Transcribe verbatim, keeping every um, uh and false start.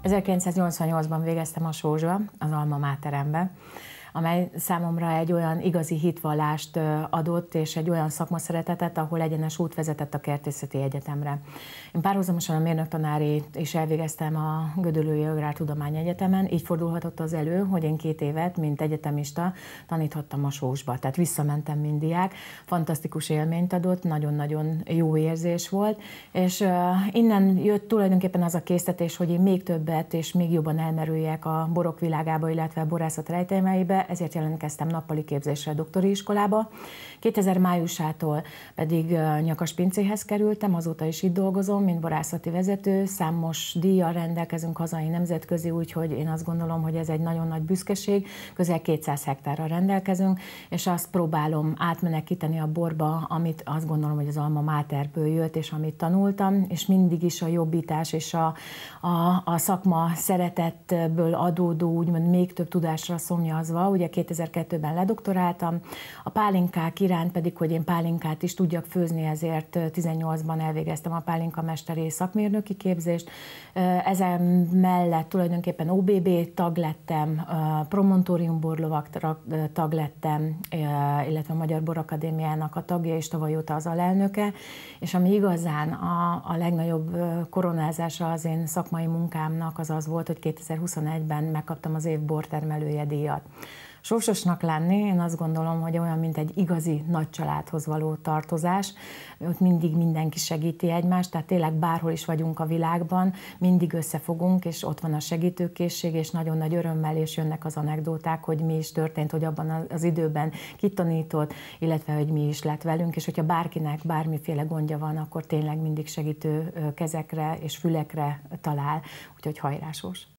ezerkilencszáznyolcvannyolcban végeztem a Sózsba, az Alma Materembe, amely számomra egy olyan igazi hitvallást adott, és egy olyan szakmaszeretetet, ahol egyenes út vezetett a Kertészeti Egyetemre. Én párhuzamosan a mérnöktanári is elvégeztem a Gödöllői Agrártudományi Egyetemen, így fordulhatott az elő, hogy én két évet, mint egyetemista taníthattam a Sózsba, tehát visszamentem, mint diák, fantasztikus élményt adott, nagyon-nagyon jó érzés volt, és innen jött tulajdonképpen az a késztetés, hogy én még többet és még jobban elmerüljek a borok világába, illetve a borászat rejtelmeibe, ezért jelentkeztem nappali képzésre a doktori iskolába. kétezer májusától pedig Nyakaspincéhez kerültem, azóta is itt dolgozom, mint borászati vezető, számos díjjal rendelkezünk hazai, nemzetközi, úgyhogy én azt gondolom, hogy ez egy nagyon nagy büszkeség, közel kétszáz hektárral rendelkezünk, és azt próbálom átmenekíteni a borba, amit azt gondolom, hogy az Alma Materből jött, és amit tanultam, és mindig is a jobbítás és a, a, a szakma szeretetből adódó, úgymond még több tudásra szomjazva. Ugye kétezer-kettőben ledoktoráltam, a pálinkák iránt pedig, hogy én pálinkát is tudjak főzni, ezért tizennyolcban elvégeztem a pálinkamesteri szakmérnöki képzést. Ezen mellett tulajdonképpen o bé bé tag lettem, Promontorium borlovak tag lettem, illetve a Magyar Borakadémiának a tagja, és tavaly óta az alelnöke, és ami igazán a, a legnagyobb koronázása az én szakmai munkámnak az az volt, hogy kétezer-huszonegyben megkaptam az év bortermelője díjat. Sósosnak lenni, én azt gondolom, hogy olyan, mint egy igazi nagy családhoz való tartozás, ott mindig mindenki segíti egymást, tehát tényleg bárhol is vagyunk a világban, mindig összefogunk, és ott van a segítőkészség, és nagyon nagy örömmel, és jönnek az anekdóták, hogy mi is történt, hogy abban az időben kitanított, illetve hogy mi is lett velünk, és hogyha bárkinek bármiféle gondja van, akkor tényleg mindig segítő kezekre és fülekre talál, úgyhogy hajrá Sós!